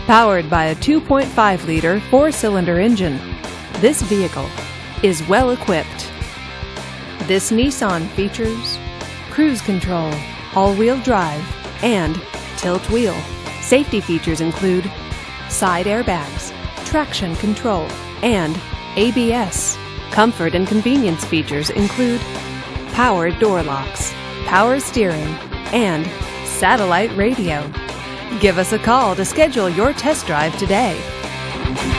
Powered by a 2.5-liter four-cylinder engine, this vehicle is well equipped. This Nissan features cruise control, all-wheel drive, and tilt wheel. Safety features include side airbags, traction control, and ABS. Comfort and convenience features include power door locks, power steering, and satellite radio. Give us a call to schedule your test drive today.